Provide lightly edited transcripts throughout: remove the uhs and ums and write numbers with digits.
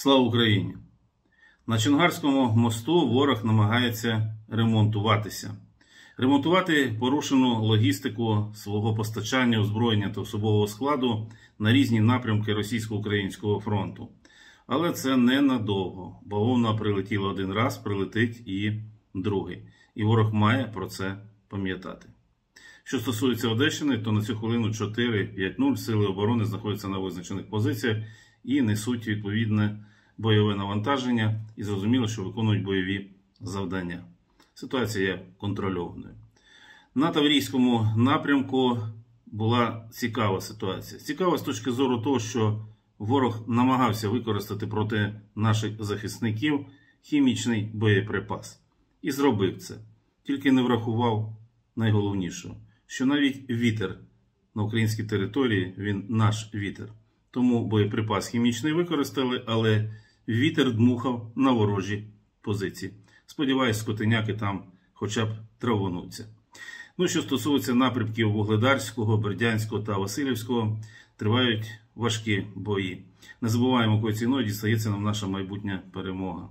Слава Україні! На Чонгарському мосту ворог намагається ремонтуватися. Ремонтувати порушену логістику свого постачання, озброєння та особового складу на різні напрямки російсько-українського фронту. Але це ненадовго. Бавовна прилетіла один раз, прилетить і другий. І ворог має про це пам'ятати. Що стосується Одещини, то на цю хвилину 4-5-0 сили оборони знаходяться на визначених позиціях і несуть відповідне бойове навантаження і зрозуміло, що виконують бойові завдання. Ситуація є контрольованою. На Таврійському напрямку була цікава ситуація. Цікава з точки зору того, що ворог намагався використати проти наших захисників хімічний боєприпас. І зробив це. Тільки не врахував найголовнішого, що навіть вітер на українській території, він наш вітер. Тому боєприпас хімічний використали, але вітер дмухав на ворожі позиції. Сподіваюсь, скотиняки там хоча б травонуться. Що стосується напрямків Вугледарського, Бердянського та Васильівського, тривають важкі бої. Не забуваємо, якою ціною дістається нам наша майбутня перемога.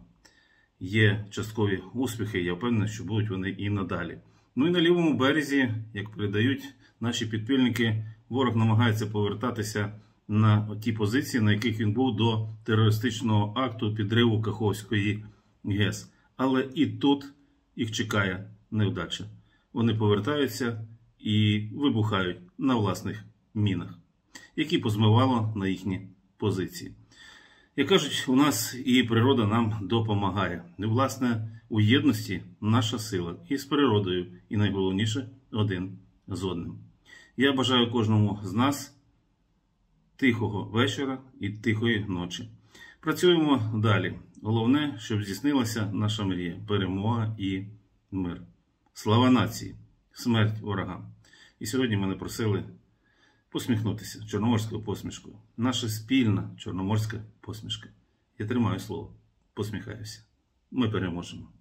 Є часткові успіхи, я впевнений, що будуть вони і надалі. І на лівому березі, як передають наші підпільники, ворог намагається повертатися на ті позиції, на яких він був до терористичного акту підриву Каховської ГЕС. Але і тут їх чекає невдача. Вони повертаються і вибухають на власних мінах, які позмивало на їхні позиції. Як кажуть, у нас і природа нам допомагає. І, власне, у єдності наша сила і з природою, і найголовніше один з одним. Я бажаю кожному з нас тихого вечора і тихої ночі. Працюємо далі. Головне, щоб здійснилася наша мрія, перемога і мир. Слава нації, смерть ворогам. І сьогодні мене просили посміхнутися чорноморською посмішкою. Наша спільна чорноморська посмішка. Я тримаю слово. Посміхаюся. Ми переможемо.